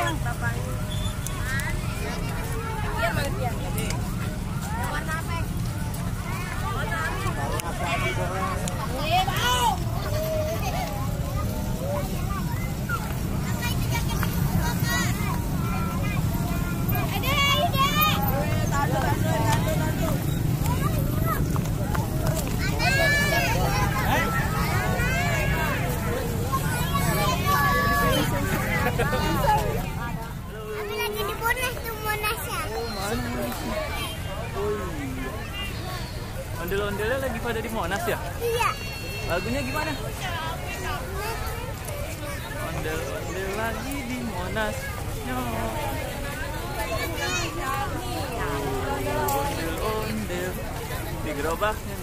bang. Iya banget ya. Warna apa? Warna apa? Iya bau. Kami lagi di Monas tuh, Monas ya. Ondel-ondelnya lagi pada di Monas ya? Iya. Lagunya gimana? Ondel-ondel lagi di Monas. Ondel-ondel di gerobaknya.